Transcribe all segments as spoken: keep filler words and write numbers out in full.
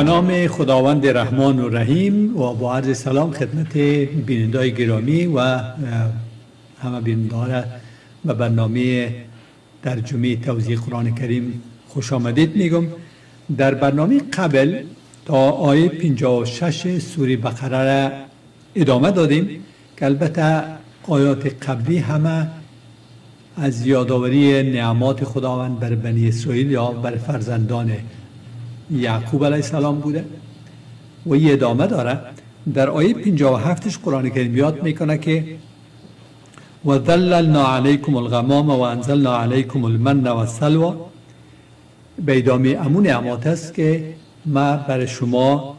به نام خداوند رحمان و رحیم و با عرض سلام خدمت بینندگان گرامی و همه بینندگان به برنامه ترجمه توزیع قرآن کریم خوش آمدید میگم. در برنامه قبل تا آیه پنجاه و شش سوره بقره را ادامه دادیم که البته آیات قبلی همه از یادآوری نعمات خداوند بر بنی اسرائیل یا بر فرزندان یعقوب علیه السلام بوده و این ادامه داره. در آیه پنجاه و هفت قرآن کریم یاد میکنه که و ظللنا علیکم الغمام و انزلنا علیکم المن و السلوى. به ادامه امون نعمات است که ما برای شما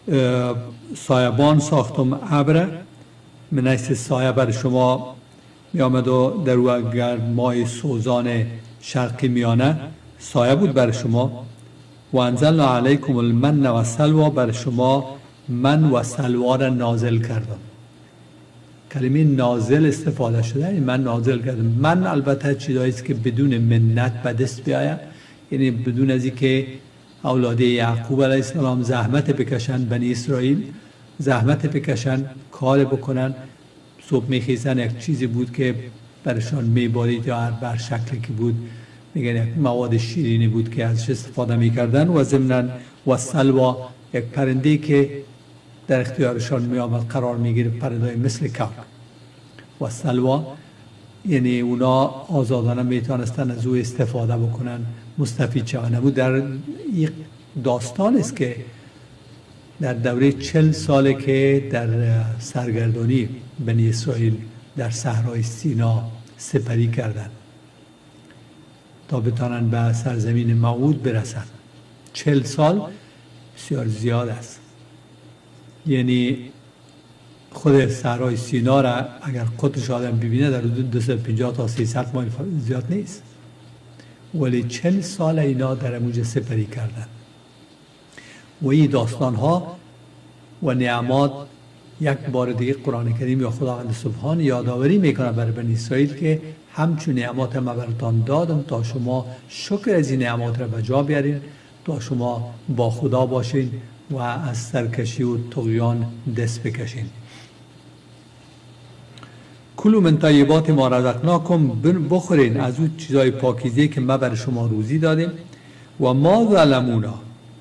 سایبان ساختم ابر من حیث سایه برای شما می آمد و در او اگر ماه سوزان شرقی میانه سایه بود برای شما. و انزلنا علیکم المن و السلوى، برای شما من و سلوا را نازل کردم. کلمه نازل استفاده شده، یعنی من نازل کردم. من البته چیزایی است که بدون منت به دست بیاید، یعنی بدون از اینکه اولاد یعقوب علیه السلام زحمت بکشن، بنی اسرائیل زحمت بکشن، کار بکنن، صبح میخیزن یک چیزی بود که برشان میبارید یا هر بر شکلی که بود، میگن یک مواد شیرینی بود که ازش استفاده میکردن. و ضمناً و سلوا یک پرنده که در اختیارشان میآمد قرار میگیره، پرنده مثل کاک. و سلوا یعنی اونا آزادانه میتونستن از او استفاده بکنن، مستفید شوند. بود در یک داستان است که در دوره چل ساله که در سرگردانی بنی اسرائیل در صحرای سینا سپری کردند تا بتانند به سرزمین موعود برسند. چل سال بسیار زیاد است، یعنی خود صحرای سینا را اگر قطرش آدم ببینه در حدود دویست و پنجاه تا سیصد مایل زیاد نیست، ولی چل سال اینا در موج سپری کردند. و این داستان ها و نعمات یک بار دیگه قرآن کریم یا خداوند سبحان یادآوری میکنه برای بنی اسرائیل که همچون نعمات ما براتان دادم تا شما شکر از این نعمات را به جا بیارین، تا شما با خدا باشین و از سرکشی و طغیان دست بکشین. کلوا من طیبات ما رزقناکم، بخورین از اون چیزای پاکیزه که ما برای شما روزی دادیم. و ما ظلمونا،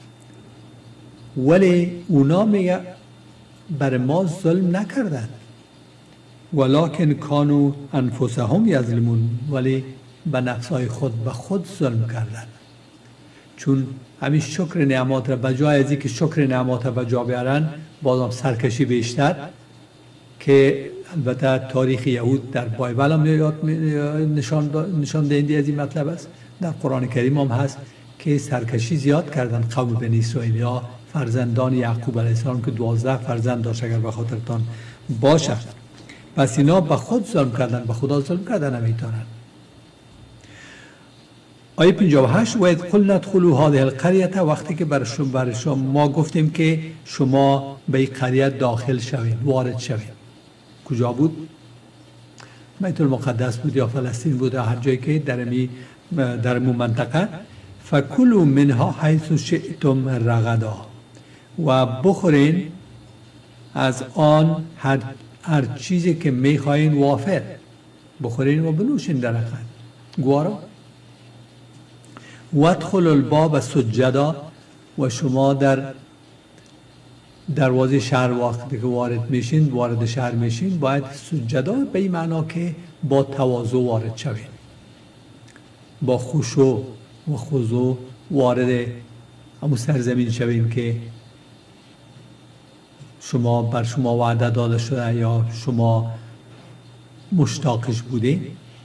ولی اونا میگه بر ما ظلم نکردن، ولکن کانوا انفسهم یظلمون، ولی به نفسای خود به خود ظلم کردن. چون همین شکر نعمات را بجای از اینکه شکر نعمات را بجا بیارن، بازم سرکشی بیشتر که البته تاریخ یهود در بایبل هم نشان نشان دهنده از این مطلب است، در قرآن کریم هم هست که سرکشی زیاد کردن قوم بنی اسرائیل یا فرزندان یعقوب علیه السلام که دوازده فرزند داشت اگر به خاطرتان باشد. پس اینا به خود ظلم کردن، به خدا ظلم کردن نمیتونن. آیه پنجاه و هشت و اذ قلنا ادخلوا هذه القرية، وقتی که بر شما بر شما ما گفتیم که شما به این قریه داخل شوید، وارد شوید. کجا بود؟ بیت المقدس بود یا فلسطین بود، هر جایی که در می در مو منطقه. فکلوا منها حیث شئتم رغدا، و بخورین از آن هر هر چیزی که میخواین وافر بخورین و بنوشین در اخر گوارا. وادخلوا الباب سجدا، و شما در دروازه شهر وقتی که وارد میشین وارد شهر میشین باید سجدا به این معنا که با تواضع وارد شوین، با خشوع و خضوع وارد همون سرزمین شوین که شما بر شما وعده داده شده یا شما مشتاقش بودین.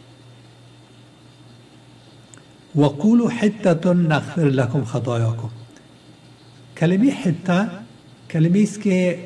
و قولوا حطة نغفر لكم خطاياكم. کلمه حطه کلمه است که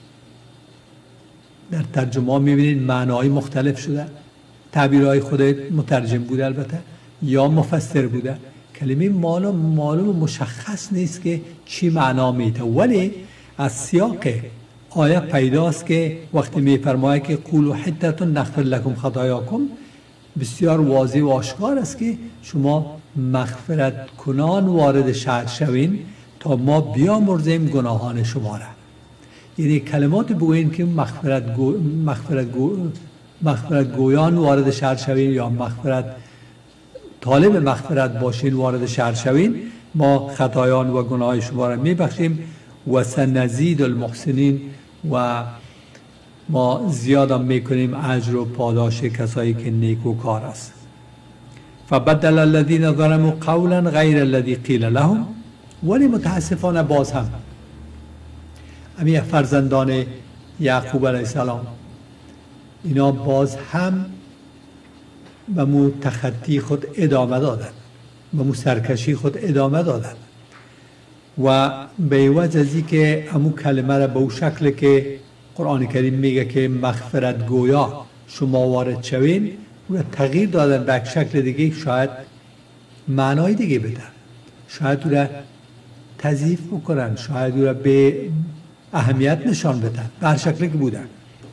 در ترجمه میبینید معنای مختلف شده، تعبیرهای خود مترجم بوده البته یا مفسر بوده. کلمه معلوم معلوم مشخص نیست که چی معنا میده، ولی از سیاق آیه پیداست که وقتی میفرماید که قولوا حطة نغفر لكم خطاياكم، بسیار واضح و آشکار است که شما مغفرت کنان وارد شهر شوین تا ما بیامرزیم گناهان شما را. یعنی کلمات بگوییم که مغفرت, گو، مغفرت, گو، مغفرت گویان وارد شهر شوین یا مغفرت طالب مغفرت باشین وارد شهر شوین، ما خطایان و گناه شما را میبخشیم و سنزید المحسنین و ما زیاد میکنیم اجر و پاداش کسایی که نیکوکار است. فبدل الذين ظلموا قولا غیر الذي قیل لهم. ولی متاسفانه باز هم امی فرزندان یعقوب علیه السلام اینا باز هم به مو تخطی خود ادامه دادن، به مو سرکشی خود ادامه دادن و به عوض از این که امو کلمه را به او شکل که قرآن کریم میگه که مغفرت گویا شما وارد شوین و تغییر دادن به یک شکل دیگه، شاید معنای دیگه بدن، شاید او را تضعیف بکنن، شاید او را به اهمیت نشان بدن، به هر شکلی که بودن.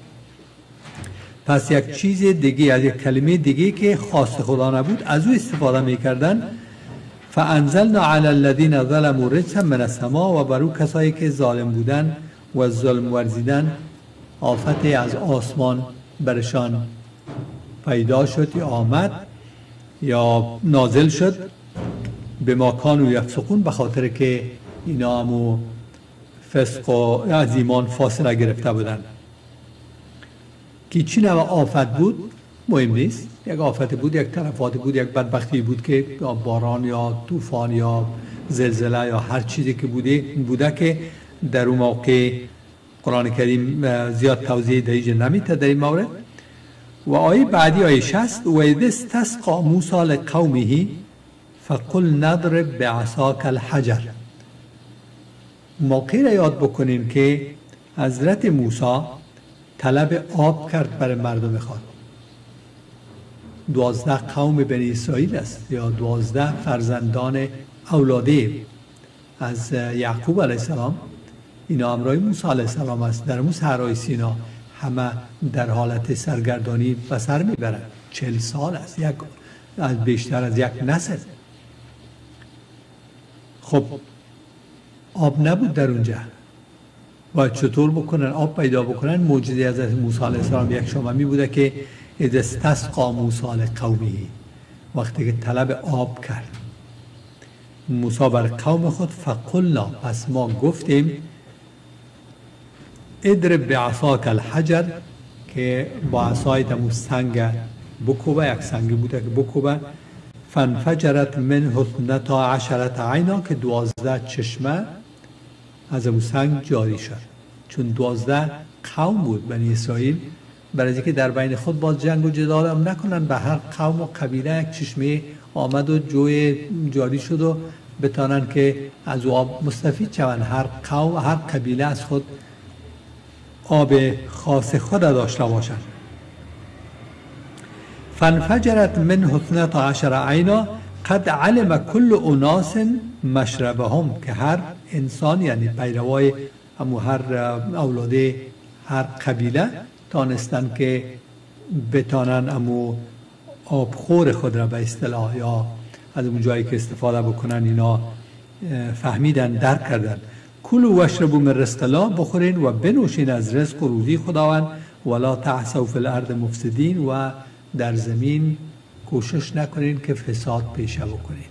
پس یک چیز دیگه از یک کلمه دیگه که خاص خدا نبود از او استفاده میکردن. فانزلنا علی الذین ظلموا رجزا من السماء. و برو کسایی که ظالم بودن و ظلم ورزیدن آفت از آسمان برشان پیدا شد یا آمد یا نازل شد، به ما کانوا یفسقون، به خاطر که اینا همو فسق و از ایمان فاصله گرفته بودن. که چی نوع آفت بود مهم نیست، یک آفت بود، یک تلفات بود، یک بدبختی بود که باران یا طوفان یا زلزله یا هر چیزی که بوده بوده که در اون موقع قرآن کریم زیاد توضیح دیجه نمیده در این مورد. و آیه بعدی آیه شصت: و اذ استسقی موسی لقومه فقل نضرب بعصاک الحجر. موقع را یاد بکنیم که حضرت موسی طلب آب کرد برای مردم خود. دوازده قوم بنی اسرائیل است یا دوازده فرزندان اولاده از یعقوب علیه السلام، اینا همراه موسی علیه السلام است. در اون صحرای سینا همه در حالت سرگردانی به سر میبرند. چهل سال است، یک از بیشتر از یک نسل. خب آب نبود در اونجا، باید چطور بکنن آب پیدا بکنن؟ معجزه از موسی علیه السلام یک شاممی بوده که اذ استسقی موسی لقومه، وقتی که طلب آب کرد موسی بر قوم خود، فقلنا، پس ما گفتیم اضرب بعصاک الحجر، که با عصای دمو سنگ بکوبه، یک سنگی بوده که بکوبه، فانفجرت منه اثنتا عشرة عینا، که دوازده چشمه از اون سنگ جاری شد. چون دوازده قوم بود بنی اسرائیل، برای اینکه در بین خود باز جنگ و جدال هم نکنن، به هر قوم و قبیله یک چشمه آمد و جوی جاری شد و بتانن که از آب مستفید شوند. هر قوم هر قبیله از خود آب خاص خود داشته باشند. فانفجرت منه اثنتا عشرة عینا قد علم كل اناس مشربهم، که هر انسان یعنی پیروای همو هر اولاده هر قبیله تانستن که بتانن امو آبخور خود را به اصطلاح یا از اون جایی که استفاده بکنن اینا فهمیدن، درک کردن. کلوا واشربوا من رزق الله، بخورین و بنوشین از رزق و روزی خداوند، ولا تعثوا فی الارض مفسدین، و در زمین کوشش نکنین که فساد پیشه بکنین.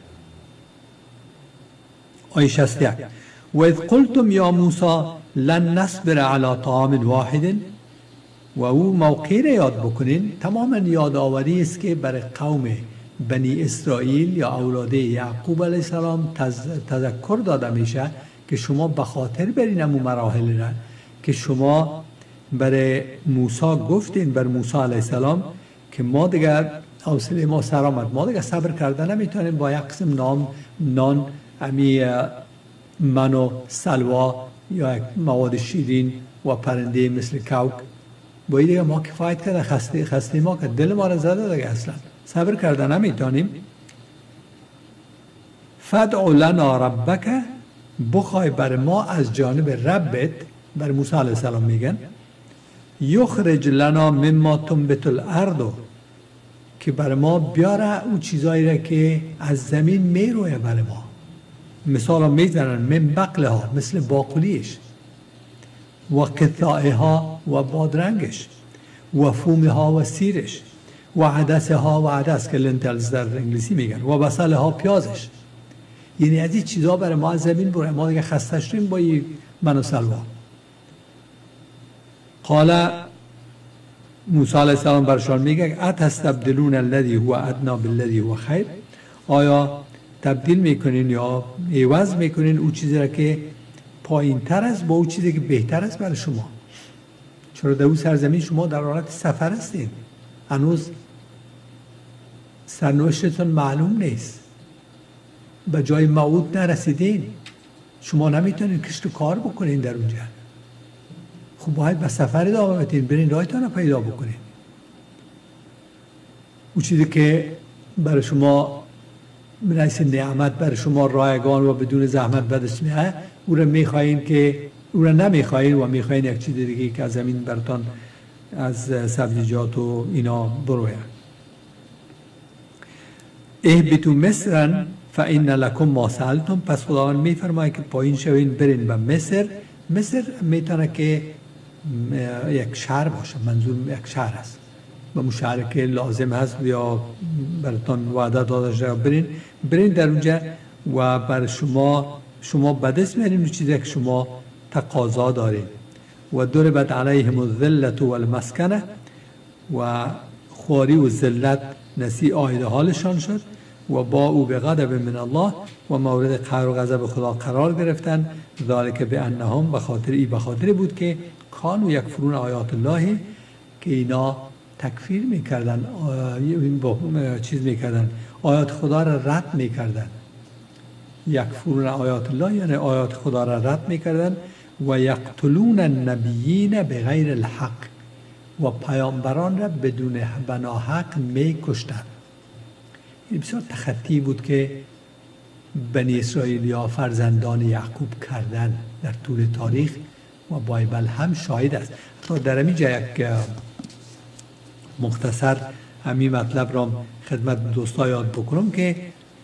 آیه شصت و یک: و اذ قلتم یا موسی لن نصبر علی طعام واحد. و او موقع را یاد بکنین، تماما یادآوری است که برای قوم بنی اسرائیل یا اولاده یعقوب علیه السلام تذکر داده میشه که شما به خاطر برین امو مراحل را که شما برای موسی گفتین، بر موسی علیه السلام که ما دیگر حوصله ما سر آمد، ما دیگر صبر کردن نمیتونیم، با یک قسم نام نان امی من و سلوا یا یک مواد شیرین و پرنده مثل کوک باید دیگه ما کفایت کرده، خسته خسته ما که دل ما را زده دیگه، اصلا صبر کردن نمیتونیم. فدع لنا ربک، بخوای بر ما از جانب ربت، بر موسی علیه السلام میگن، یخرج لنا مما تنبت الارض، که بر ما بیاره اون چیزایی را که از زمین میروه بر ما. مثال ها میزنن من بقلها، مثل باقلیش، و قطائها و بادرنگش، و فومها و سیرش، و عدسها و عدس که لنتلز در انگلیسی میگن، و بصلها پیازش. یعنی از این چیزها برای ما از زمین بره، ما دیگه خسته شدیم با این من و سلوا. قال موسی علیه السلام برشان میگه اتستبدلون الذی هو ادنی بالذی هو خیر، آیا تبدیل میکنین یا عوض میکنین اون چیزی را که پایین تر است با اون چیزی که بهتر است برای شما؟ چرا در اون سرزمین شما در حالت سفر هستین، هنوز سرنوشتتون معلوم نیست، به جای موعود نرسیدین، شما نمیتونین کشت و کار بکنین در اونجا. خب باید به سفر ادامه بدین، برین راهتون رو پیدا بکنین. اون چیزی که برای شما رئیس نعمت برای شما رایگان و بدون زحمت بدش میاد، او را میخواین که او را نمیخواین و میخواین یک چیز دیگه که از زمین براتون از سبزیجات و اینا بروید. اهبطوا مصرا فإن لكم ما سألتم، پس خداوند میفرماید که پایین شوین برین به مصر. مصر میتونه که یک شهر باشه، منظور یک شهر است، به اون شهر که لازم هست یا براتون وعده داده شده برین برین در اونجا و بر شما شما به دست میارین چیزی که شما تقاضا دارین. و ضربت علیهم الذلة والمسکنه، و خواری و ذلت نسی آیده حالشان شد. و با او به غضب من الله، و مورد قهر و غضب خدا قرار گرفتن. ذالک بانهم، به خاطر ای به خاطر بود که کانوا یکفرون آیات الله، که اینا تکفیر میکردن، با چیز میکردن، آیات خدا را رد میکردن. یکفرون آیات الله یعنی آیات خدا را رد میکردن. و یقتلون النبیین بغیر الحق، و پیامبران را بدون بناحق میکشتند. این بسیار تخطی بود که بنی اسرائیل یا فرزندان یعقوب کردن در طول تاریخ و بایبل هم شاهد است. تا در همینجا یک مختصر همین مطلب را خدمت دوستا یاد بکنم که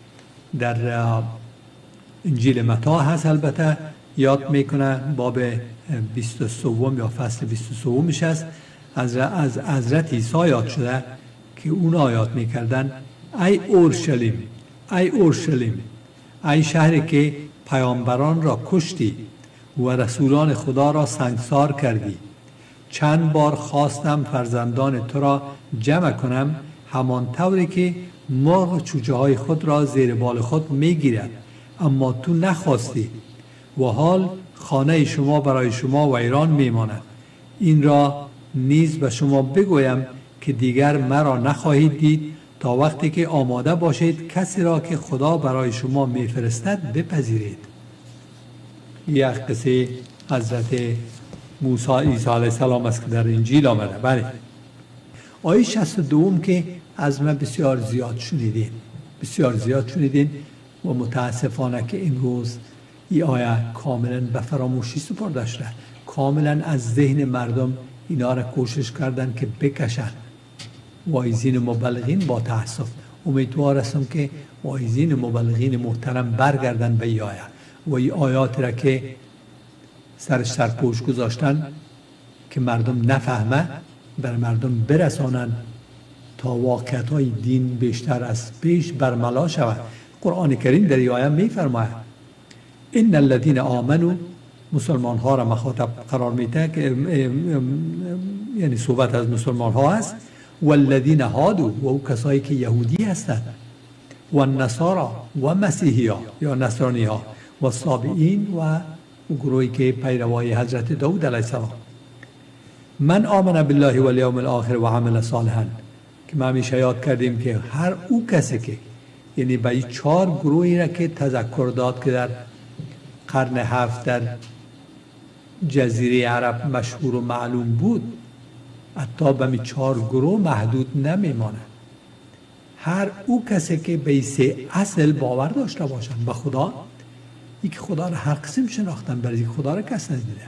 در انجیل متی هست، البته یاد میکنه باب بیست و سه یا فصل بیست و سه است، از از حضرت عیسی یاد شده که اون آیات میکردن ای اورشلیم، ای اورشلیم، ای شهری که پیامبران را کشتی و رسولان خدا را سنگسار کردی. چند بار خواستم فرزندان تو را جمع کنم، همان طوری که مرغ چوچه های خود را زیر بال خود میگیرد، اما تو نخواستی. و حال خانه شما برای شما ویران میماند. این را نیز به شما بگویم که دیگر مرا نخواهید دید تا وقتی که آماده باشید کسی را که خدا برای شما میفرستد بپذیرید. یک قصه حضرت موسی عیسی علیه السلام است که در انجیل آمده. بله. آیه شصت و دو که از من بسیار زیاد شنیدین، بسیار زیاد شنیدین و متاسفانه که امروز این آیه کاملا به فراموشی سپرده شده. کاملا از ذهن مردم اینا را کوشش کردن که بکشن. واعظین مبلغین با تأسف امیدوار هستم که واعظین مبلغین محترم برگردن به این آیه و این آیات را که سرش سرپوش گذاشتن که مردم نفهمه بر مردم برسانن تا واقعیت های دین بیشتر از پیش برملا شود. قرآن کریم در این آیه می فرماید ان الذین آمنوا، مسلمان ها را مخاطب قرار میده که یعنی صحبت از مسلمان ها است. والذین هادوا، و او کسایی که یهودی هستند، و النصارى و مسیحی ها یا نصرانی ها، و صابئین و گروهی که پیروای حضرت داود علیه السلام. من آمن بالله و الیوم الاخر و عمل صالحا، که ما همیشه یاد کردیم که هر او کسی که یعنی به چهار گروهی را که تذکر داد که در قرن هفت در جزیره عرب مشهور و معلوم بود، حتی به می چهار گروه محدود نمیمانه. هر او کسی که به سه اصل باور داشته باشند به خدا، یک خدا را هر قسم شناختن، برای یک خدا را کس ندیده،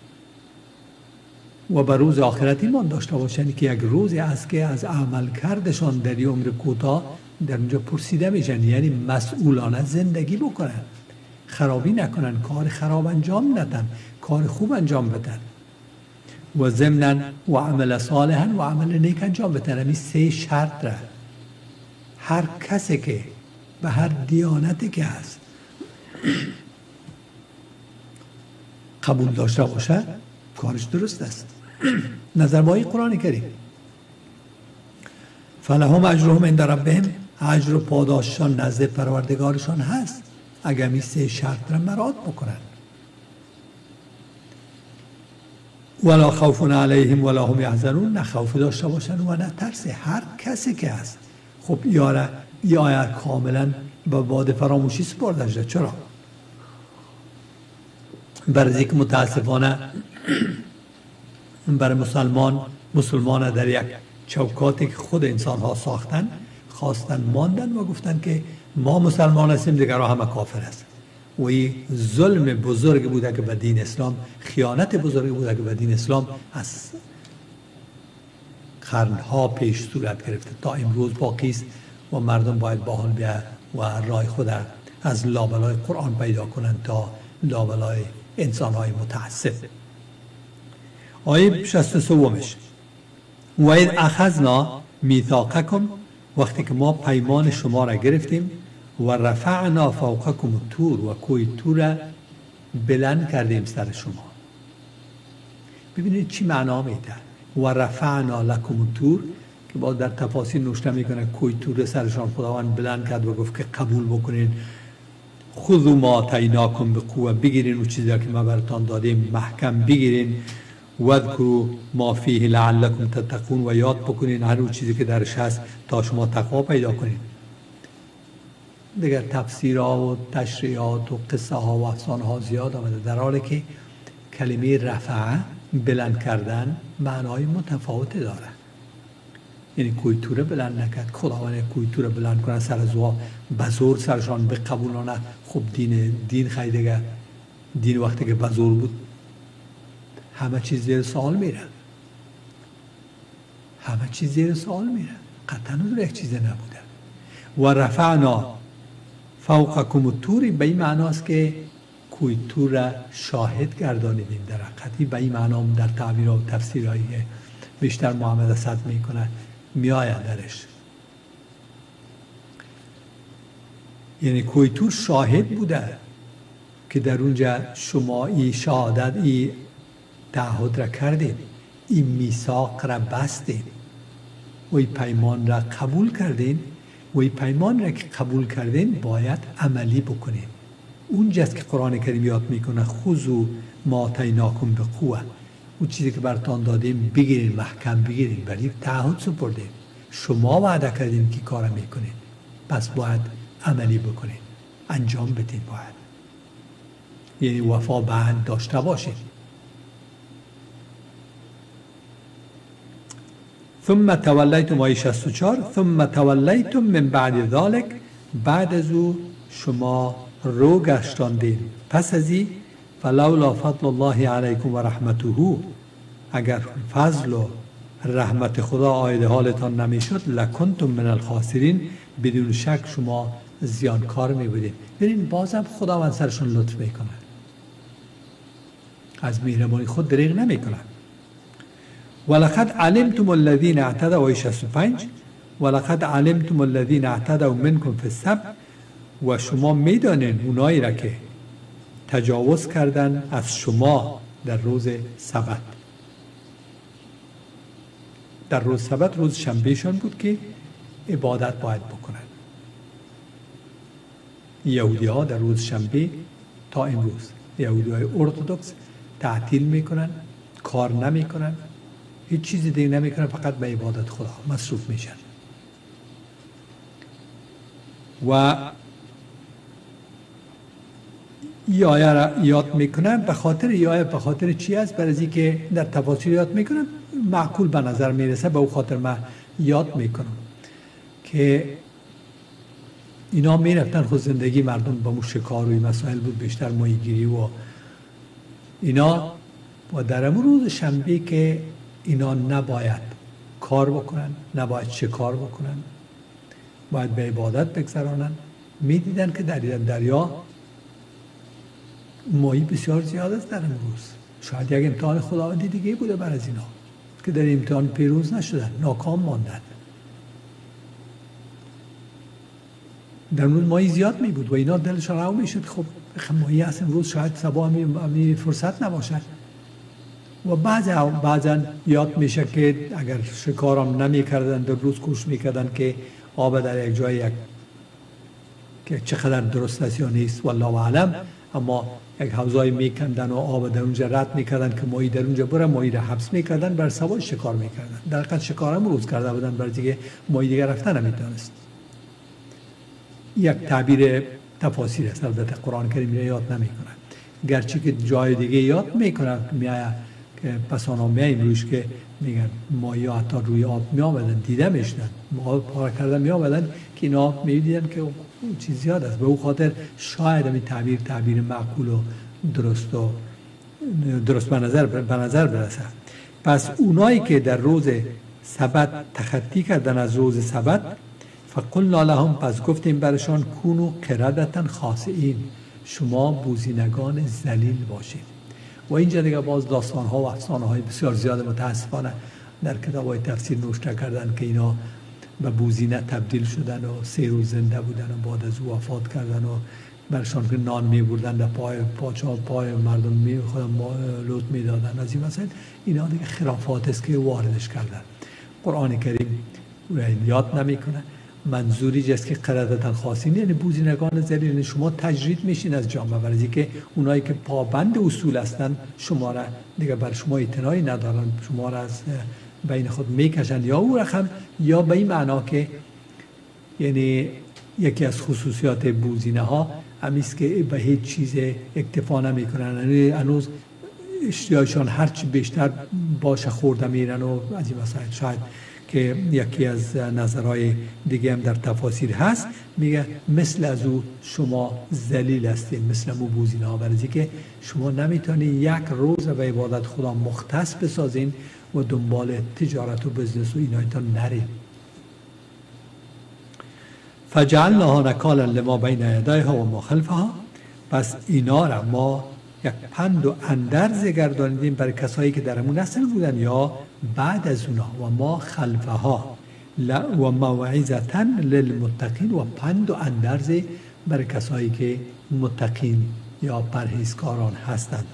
و به روز آخرت ایمان داشته باشند که یک روزی است که از عمل کردشان در این عمر کوتاه در اونجا پرسیده میشن، یعنی مسئولانه زندگی بکنن. خرابی نکنن، کار خراب انجام ندن، کار خوب انجام بدن. و ضمناً و عمل صالحا و عمل نیک انجام بدن. همین سه شرط را هر کسی که به هر دیانتی که هست قبول داشته باشه کارش درست است. نظر با این قرآن کریم فلهم اجرهم عند ربهم، اجر و پاداششان نزد پروردگارشان هست اگر می سه شرط را مراعات بکنن. ولا خوف علیهم ولا هم یحزنون، نه خوف داشته باشن و نه ترس. هر کسی که هست. خب یاره این آیه کاملا به باد فراموشی سپرده شده. چرا؟ برای اینکه متاسفانه برای مسلمان مسلمان در یک چوکاتی که خود انسان ها ساختن خواستن ماندن و گفتن که ما مسلمان هستیم دیگر همه کافر هست. و این ظلم بزرگ بوده که به دین اسلام، خیانت بزرگ بوده که به دین اسلام از قرنها پیش صورت گرفته تا امروز باقی است و مردم باید با حال بیا و راه خود از لابلای قرآن پیدا کنند تا لابلای انسان‌های متعصب. آیه شصت و سومش و اذ اخذنا میثاقکم، وقتی که ما پیمان شما را گرفتیم و رفعنا فوقکم الطور، و کوه طور را بلند کردیم سر شما. ببینید چی معنا میده و رفعنا لکم الطور، که باز در تفاسیر نوشته میکنه کوه طور سرشان خداوند بلند کرد و گفت که قبول بکنین، خذوا ما آتیناکم بقوه، بگیرین اون چیزی که ما براتون دادیم محکم بگیرین، واذکروا ما فیه لعلکم تتقون، و یاد بکنین هر اون چیزی که درش هست تا شما تقوا پیدا کنین. دیگر تفسیرها و تشریحات و قصه ها و افسانه ها زیاد آمده، در حالی که کلمه رفع بلند کردن معنای متفاوت داره. یعنی کوه طور بلند نکرد، خداوند کوه طور بلند کنه سر زوا بزرگ سرشان بقبولانه. خب دین دین خیلی دیگه دین وقتی که بزرگ بود همه چیز زیر سوال میره، همه چیز زیر سوال میره، قطعا نداره یک چیز نبوده. و رفعنا فوقکم الطور به این معناست که کوه طور را شاهد گردانیدیم. در حقیقت به این معنا در تعبیر و تفسیرهایی بیشتر محمد اسد میکنه میآید درش. یعنی کوه طور شاهد بوده که در اونجا شما این شهادت این تعهد را کردید، این میثاق را بستید و این پیمان را قبول کردین و این پیمان را که قبول کردین باید عملی بکنین. اونجاست که قرآن کریم یاد میکنه خذوا ما آتیناکم بقوه، اون چیزی که براتون دادیم بگیرین، محکم بگیرین، برای تعهد سپردین، شما وعده کردین که کار میکنین، پس باید عملی بکنین، انجام بدین. باید یعنی وفا به عهد داشته باشین. ثم تولیتم، آیه شصت و چهار، ثم تولیتم من بعد ذلک، بعد از او شما رو گشتاندین، پس از این فلولا فضل الله علیکم و رحمته، اگر فضل و رحمت خدا آید حالتان نمیشد لکنتم من الخاسرین، بدون شک شما زیانکار می بودید. ببین بازم خداوند سرشون لطف میکنه، از مهربانی خود دریغ نمیکنه. ولقد علمتم الذين اعتدوا، آیه شصت و پنج، ولقد علمتم الذين اعتدوا منكم في السبت، و شما میدانین اونایی را که تجاوز کردن از شما در روز سبت. در روز سبت روز شنبهشان بود که عبادت باید بکنن. یهودی ها در روز شنبه تا امروز یهودی های ارتدوکس تعطیل میکنن، کار نمیکنن، هیچ چیزی دیگه نمیکنن، فقط به عبادت خدا مصروف میشن. و این آیه را یاد میکنن به خاطر این آیه، به خاطر چی است؟ برای اینکه که در تفاسیر یاد میکنن معقول به نظر میرسه، به اون خاطر من یاد میکنم که اینا میرفتن خود زندگی مردم با مو شکار و این مسائل بود، بیشتر ماهیگیری و اینا، و در امون روز شنبه که اینا نباید کار بکنن، نباید شکار بکنن، باید به عبادت بگذرانن، میدیدن که در دریا ماهی بسیار زیاد است در امروز. شاید یک امتحان خداوندی دیگه بوده بر از اینا که در امتحان پیروز نشدن، ناکام ماندن. در اون ماهی زیاد می بود و اینا دلشان رو می شد خب ماهی هست امروز شاید صبح همی فرصت نباشد. و بعضا بعضا یاد میشه که اگر شکارم نمی کردن در روز کوشش می کردن که آب در یک جای یک که چقدر درست است یا نیست والله اعلم، اما یک حوضای میکندن و آب در اونجا رد میکردن که ماهی در اونجا بره، ماهی را حبس میکردن، بر سوای شکار میکردن. در حقیقت شکار هم روز کرده بودن، برای دیگه ماهی دیگه رفتن نمیتونست. یک تعبیر تفاسیر است، البته قرآن کریم یاد نمیکنه، گرچه که جای دیگه یاد میکنه میایه که پسانامه روش که میگن ماهی ها حتی روی آب می آمدن، دیده میشدن، ما پاره کردن می آمدن که اینا میدیدن که چیز زیاد است. به او خاطر شاید همین تعبیر تعبیر معقول و درست و درست به نظر به نظر برسه. پس اونایی که در روز سبت تخطی کردن از روز سبت، فقلنا لهم، پس گفتیم برشان کونو قردة خاسئین، شما بوزینگان ذلیل باشید. و اینجا دیگه باز داستان ها و افسانه های بسیار زیاد متاسفانه در کتاب های تفسیر نوشته کردن که اینا به بوزینه تبدیل شدن و سه روز زنده بودن و بعد از او وفات کردن و برشان که نان می بردن در پای پاچه ها پای مردم می خودم لوت می دادن. از این مثلا اینا دیگه خرافات است که واردش کردن. قرآن کریم یاد نمی کنه. منظوری جست که قردة خاسئین یعنی بوزینگان ذلیل، یعنی شما تجرید میشین از جامعه، برای که اونایی که پابند اصول هستن شما را دیگه بر شما اعتنایی ندارن، شما را از بین خود میکشن، یا او رقم یا به این معنا که یعنی یکی از خصوصیات بوزینه ها همیست که به هیچ چیز اکتفا نمیکنن، یعنی هنوز اشتیاقشان هرچی بیشتر باشه خورده میرن و از این مسائل. شاید که یکی از نظرهای دیگه هم در تفاسیر هست، میگه مثل از او شما ذلیل هستید، مثل مو بوزینه ها، برای که شما نمیتونید یک روز به عبادت خدا مختص بسازین و دنبال تجارت و بزنس و اینایتان نرید. فجعلناها نکالا لما بین یدیها و ما خلفها، پس اینا را ما یک پند و اندرز گردانیدیم برای کسایی که در همون نسل بودن یا بعد از اونا، و ما خلفها و موعظة للمتقین، و پند و اندرز برای کسایی که متقین یا پرهیزکاران هستند.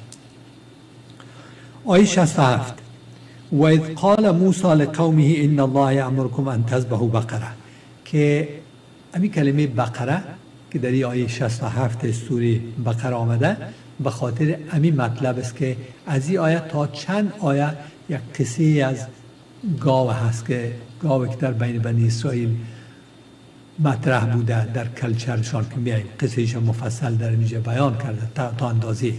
آیه شصت و هفت: و اذ قال موسی لقومه ان الله یأمرکم ان تذبحوا بقره، که همین کلمه بقره که در این آیه شصت و هفت سوره بقره آمده به خاطر همین مطلب است که از این آیه تا چند آیه یک قصه از گاو هست که گاوی که در بین بنی اسرائیل مطرح بوده در کلچرشان که میاییم قصهش مفصل در اینجا بیان کرده تا, تا اندازه.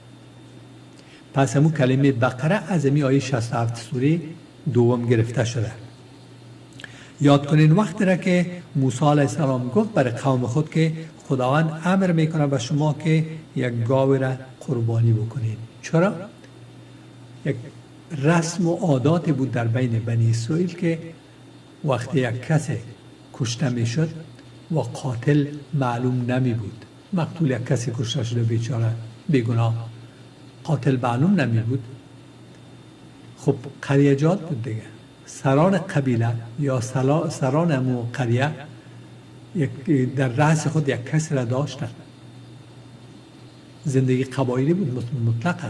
پس همون کلمه بقره از همین آیه شصت و هفت سوره دوم گرفته شده. یاد کنین وقتی را که موسی علیه السلام گفت برای قوم خود که خداوند امر میکنه به شما که یک گاو را قربانی بکنید. چرا؟ یک رسم و عادات بود در بین بنی اسرائیل که وقتی یک کسی کشته میشد و قاتل معلوم نمی بود، مقتول یک کسی کشته شده بیچاره بیگناه، قاتل معلوم نمی بود، خب قریه‌جات بود دیگه، سران قبیله یا سران امو قریه در رأس خود یک کسی را داشتن. زندگی قبایلی بود مطلقا.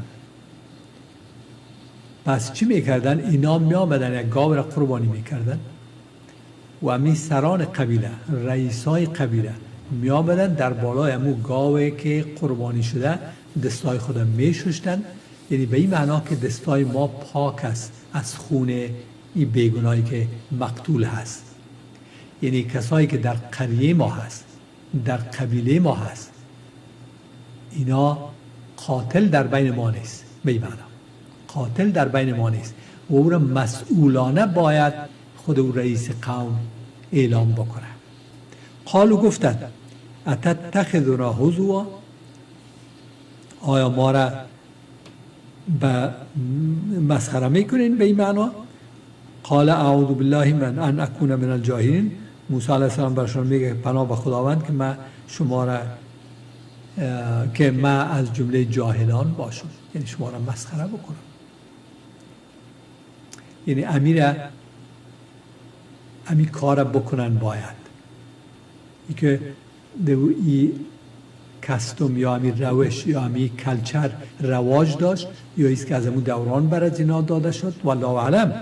پس چی میکردن؟ اینا می آمدن یک گاو را قربانی میکردن و امی سران قبیله، رئیسای قبیله می آمدن در بالای امو گاوی که قربانی شده دستای خود می شستن، یعنی به این معنا که دستای ما پاک است از خون این بیگناهی که مقتول هست. یعنی کسایی که در قریه ما هست، در قبیله ما هست، اینا قاتل در بین ما نیست. به این معنا قاتل در بین ما نیست و او را مسئولانه باید خود او رئیس قوم اعلام بکنه. قالو گفتند اتتخذنا هزوا، آیا ما را به مسخره میکنین؟ به این معنا قال اعوذ بالله من ان اکون من الجاهلین. موسی علیه السلام برشان میگه پناه به خداوند که من شما را که من از جمله جاهلان باشم، یعنی شما را مسخره بکنم. یعنی امیر امی کار بکنن باید ای که ای کستوم یا امی روش یا امی کلچر رواج داشت یا ایست که از امون دوران برای اینا داده شد والله اعلم.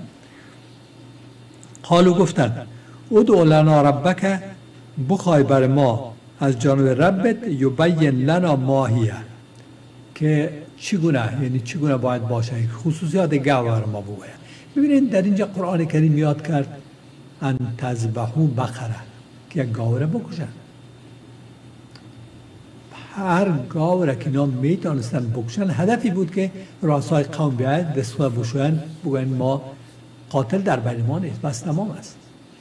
قالو گفتن ادعو لنا ربک، بخوای بر ما از جانب ربت یبین لنا ما هی، که چگونه، یعنی چگونه باید باشه، خصوصیات گاو ما بگوید. ببینید در اینجا قرآن کریم یاد کرد ان تذبحوا بقره، که یک گاو را بکشن. هر گاو را که اینا میتونستن بکشن، هدفی بود که رؤسای قوم بیاید دست و بشوین بگوین ما قاتل در بین ما نیست، بس تمام است.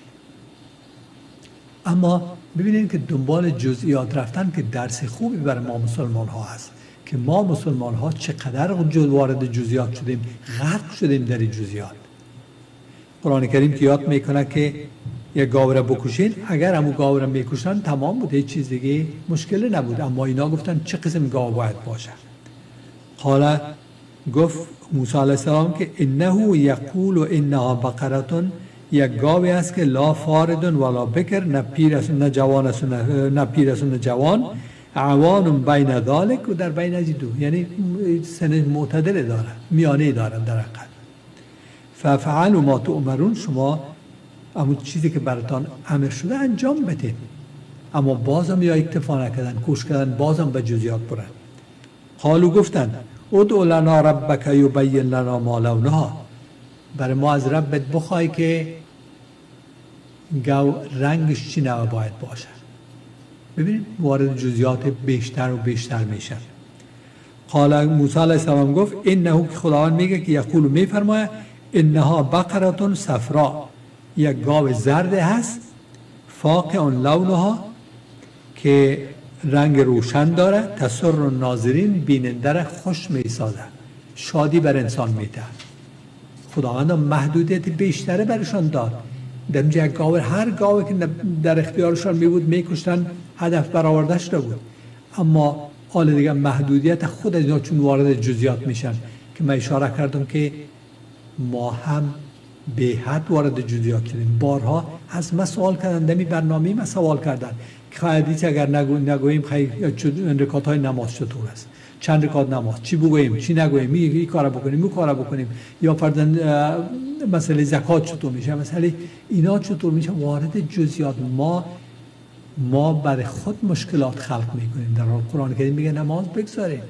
اما ببینید که دنبال جزئیات رفتن که درس خوبی برای ما مسلمان ها هست، که ما مسلمان ها چقدر وارد جزئیات شدیم، غرق شدیم در این جزئیات. قرآن کریم که یاد میکنه که یک گاو را بکشین، اگر همون گاو را میکشن تمام بود، هیچ چیز دیگه مشکلی نبود. اما اینا گفتن چه قسم گاو باید باشه. قال گفت موسی علیه السلام که انه یقول انها بقره، یک گاوی است که لا فارد ولا بکر، نه پیر است نه جوان است نه پیر است نه جوان، عوان بین ذالک، و در بین از دو، یعنی سن معتدل داره، میانه داره در حقیقت. ففعلوا ما تؤمرون، شما اما چیزی که براتان امر شده انجام بدید. اما بازم یا اکتفا نکردن، کوش کردن، بازم به جزئیات برن. قالو گفتن ادعو لنا ربک یبین لنا ما لونها، برای ما از ربت بخوای که گاو رنگش چی نوع باید باشه. ببینید وارد جزئیات بیشتر و بیشتر میشن. قال موسی علیه السلام گفت انه، که خداوند میگه که یقول میفرماید انها بقره صفراء، یک گاو زرد هست، فاقع لونها، که رنگ روشن داره، تسر الناظرین، بیننده را خوش میسازه، شادی بر انسان میده. خداوند محدودیت بیشتره برشان داد. در اینجا یک گاو، هر گاوی که در اختیارشان می بود میکشتن، هدف برآورده شده بود. اما حال دیگه محدودیت خود از اینا چون وارد جزئیات میشن، که من اشاره کردم که ما هم به حد وارد جزئیات شدیم. بارها از ما سوال کردن، دمی برنامه ما سوال کردن که حدیث اگر نگو نگوییم خیلی رکعات های نماز چطور است، چند رکعت نماز، چی بگوییم چی نگوییم، این کارا بکنیم اون کارا بکنیم، یا فرضاً مسئله زکات چطور میشه، مسئله اینا چطور میشه. وارد جزئیات ما ما برای خود مشکلات خلق میکنیم. در حال قرآن کریم میگه نماز بگذارین،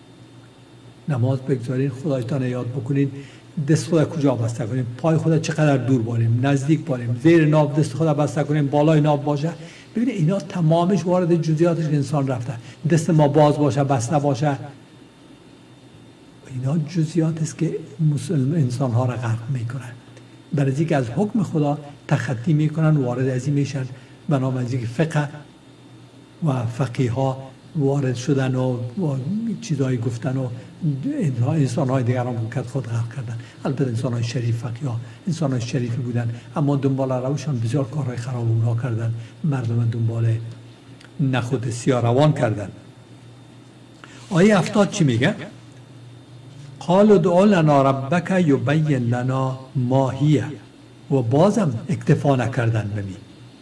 نماز بگذارین، خدایتان یاد بکنین، دست خدا کجا بسته کنیم، پای خدا چقدر دور باریم، نزدیک باریم، زیر ناف دست خدا بسته کنیم، بالای ناف باشه. ببینید اینا تمامش وارد جزئیاتش انسان رفته. دست ما باز باشه، بسته باشه، اینا جزئیات است که مسلم انسان ها را غرق میکنن. برای اینکه از حکم خدا تخطی میکنن، وارد از این میشن. بنابراین که فقه و فقیه ها وارد شدن و چیزایی گفتن و انسان های دیگر هم ممکن خود غرق کردن. البته انسان های شریف، فقیه ها انسان های شریفی بودن، اما دنبال روشان بسیار کارهای خراب اونها کردن، مردم دنبال نخود سیاه روان کردن. آیه هفتاد چی میگه؟ قال ادعو لنا ربک یبین لنا ما هی، و بازم اکتفا نکردن بمی.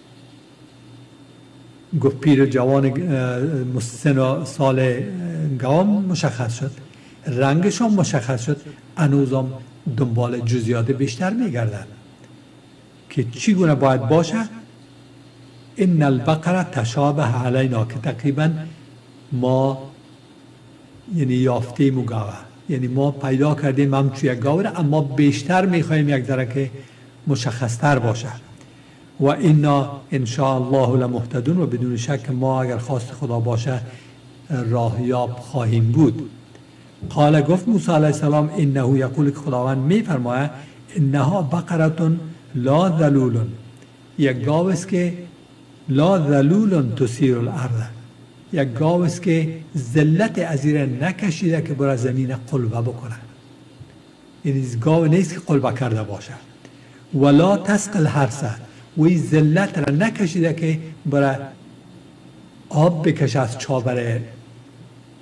گفت پیر جوان سن سال گام مشخص شد، رنگش هم مشخص شد، هنوزم دنبال جزئیات بیشتر میگردن که چی گونه باید باشه. ان البقره تشابه علینا، که تقریبا ما یعنی یافتیم و گاوه، یعنی ما پیدا کردیم هم چوی گاوه، اما بیشتر میخوایم یک ذره که مشخصتر باشه. و اینا ان شاء الله لمهتدون، و بدون شک ما اگر خواست خدا باشه راهیاب خواهیم بود. قال گفت موسی علیه السلام انه یقول، که خداوند میفرماید انها بقره لا ذلول، یک گاو است که لا ذلول تثیر الارض، یک گاو است که ذلت ازیر نکشیده که برای زمین قلبه بکنه، یعنی گاو نیست که قلبه کرده باشه. ولا تسقی الحرث، و این ذلت را نکشیده که برای آب بکشه از چابر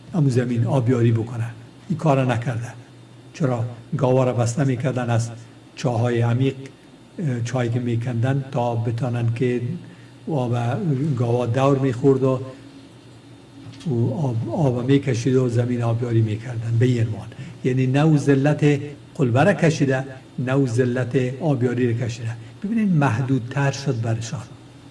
امو زمین آبیاری بکنن. این کار نکردن. چرا؟ گاوا را بسته میکردن از چاهای عمیق، چایی که میکندن تا بتانن که آب گاوا دور میخورد و آب, آب میکشید و زمین آبیاری میکردن به این عنوان. یعنی نه ذلت قلبه را کشیده، نه ذلت آبیاری را کشیده. ببینید محدودتر شد برشان.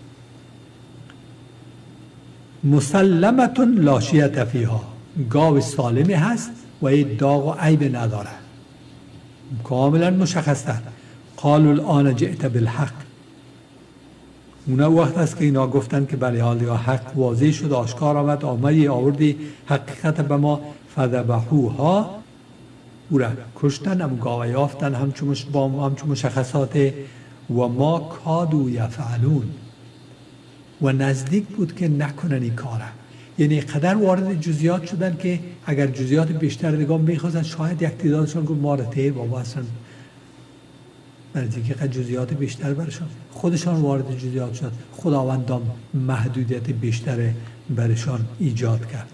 مسلمتون لا شیة فیها، گاو سالمی هست و این داغ و عیب نداره، کاملا مشخص‌تر. قالوا الان جئت بالحق، اونا وقت است که اینا گفتن که بله حال یا حق واضح شد، آشکار آمد، آمدی آوردی حقیقت به ما. فذبحوها، او را کشتن، هم گاو یافتن همچون همچون مشخصات. و ما کادوا یفعلون، و نزدیک بود که نکنن این کاره. یعنی قدر وارد جزئیات شدن که اگر جزئیات بیشتر نگاه می‌خواستن شاید یک تعدادشون گفت ما را ته بابا اصلا برای اینکه قدر جزئیات بیشتر برشان خودشان وارد جزئیات شد، خداوند هم محدودیت بیشتر برشان ایجاد کرد.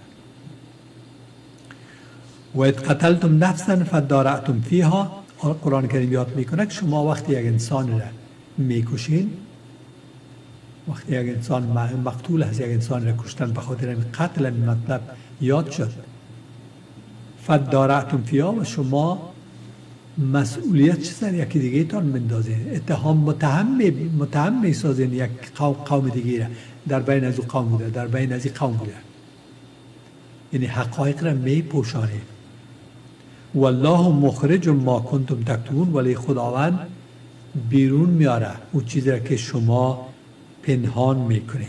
و اذ قتلتم نفسا فادارأتم فیها، قرآن کریم یاد میکنه که شما وقتی یک انسان را میکشین، وقتی یک انسان مقتول هست، یک انسان را کشتن به خاطر قتل، مطلب یاد شد. فادارأتم فیها، و شما مسئولیت چه سر یکی دیگه تان مندازین، اتهام متهم متهم میسازین یک قوم قوم دیگه را، در بین از او قوم بوده، در بین از این قوم بوده. یعنی حقایق را میپوشانید. والله مخرج ما کنتم تکتمون، ولی خداوند بیرون میاره او چیزی را که شما پنهان میکنید.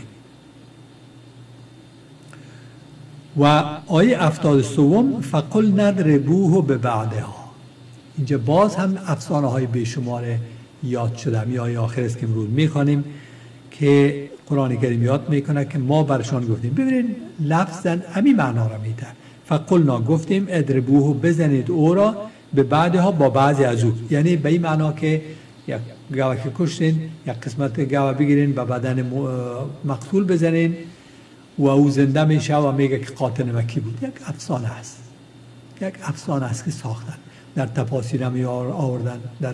و آیه هفتاد و سوم فقل نضربوه ببعضها، اینجا باز هم افسانه های بیشمار یاد شده. می آیه آخر است که امروز میخوانیم که قرآن کریم یاد میکنه که ما برشان گفتیم. ببینید لفظاً همین معنا را میده. فقلنا، گفتیم اضربوه، بزنید او را، به بعدها با بعضی از او، یعنی به این معنا که یک گاو که کشتین یک قسمت گاو بگیرین و بدن مقتول بزنین و او زنده میشه و میگه که قاتل مکی بود. یک افسانه است، یک افسانه است که ساختن، در تفاسیر هم آوردن، در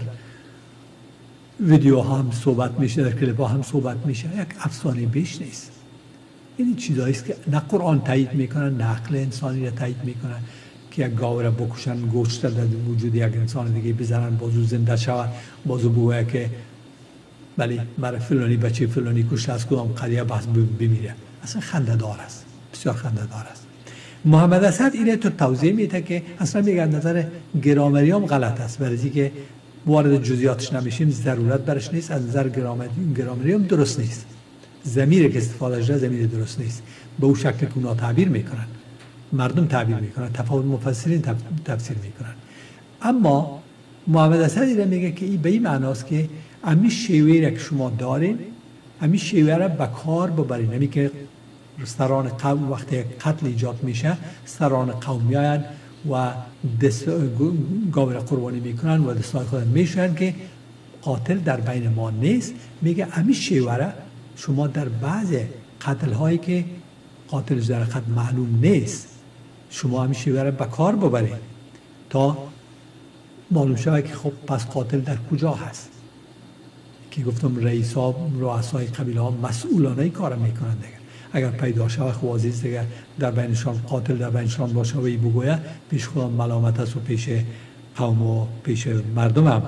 ویدیو هم صحبت میشه، در کلیپ هم صحبت میشه. یک افسانه بیش نیست. این چیزایی است که نه قرآن تایید میکنه، نه عقل انسانی را تایید میکنه که یک گاو را بکشن، گوشت در وجود یک انسان دیگه بزنن، بازو زنده شود، بازو بگوید که ولی برای فلانی بچه فلانی کشته از کدام قضیه بس بمیره. اصلا خنده دار است، بسیار خنده دار است. محمد اسد اینه تو توضیح میده که اصلا میگه نظر گرامری هم غلط است، برای اینکه وارد جزئیاتش نمیشیم، ضرورت برش نیست. از نظر گرامری هم درست نیست. ضمیری که استفاده شده ضمیر درست نیست. به اون شکل که اونا تعبیر میکنن، مردم تعبیر میکنن، تفاوت مفسرین تفسیر میکنن. اما محمد اسد اینه میگه که این به این معناست که امی شیوهی را که شما دارین، امی شیوه را به کار ببرین. امی که سران قوم وقتی قتل ایجاد میشه، سران قوم میاین و گاو را قربانی میکنن و دستای خود میشن که قاتل در بین ما نیست. میگه امی شیوه را شما در بعض قتل هایی که قاتل در قتل معلوم نیست، شما همی شیوه را به کار ببرید تا معلوم شود که خب پس قاتل در کجا هست. که گفتم رئیس ها، رؤسای قبیله ها مسئولانه کار میکنن دیگه. اگر پیدا شود واضح است دیگه در بینشان قاتل در بینشان باشه و ای بگوید، پیش خدا ملامت است و پیش قوم و پیش مردم هم.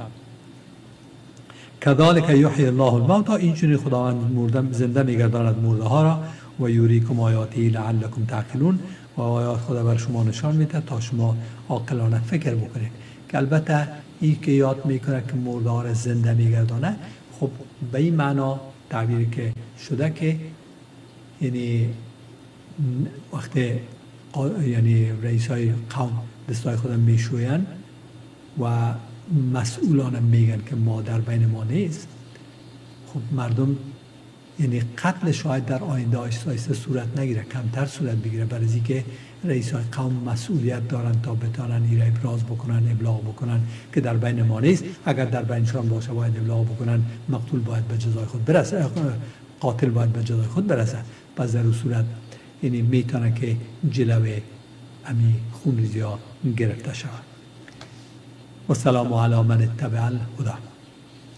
کذالک یحیی الله الموتى، اینجوری خداوند مردم زنده میگرداند مرده ها را. و یوریکم آیاته لعلکم تعقلون، و آیات خدا بر شما نشان میده تا شما عاقلانه فکر بکنید. که البته این که یاد میکنه که مرده ها را زنده میگردانه، خب به این معنا تعبیری که شده که یعنی وقتی یعنی رئیس های قوم دستای خودم میشوین و مسئولان میگن که ما در بین ما نیست، خب مردم یعنی قتل شاید در آینده آیسته آیسته صورت نگیره، کمتر صورت بگیره، برای اینکه رئیس های قوم مسئولیت دارن تا بتانن این را ابراز بکنن، ابلاغ بکنن که در بین ما نیست. اگر در بینشان باشه باید ابلاغ بکنن، مقتول باید به جزای خود برسه، قاتل باید به جزای خود برسه. پس در اون صورت یعنی میتونه که جلوه امی خونریزی ها گرفته شود. و سلام علی من اتبع الهدی.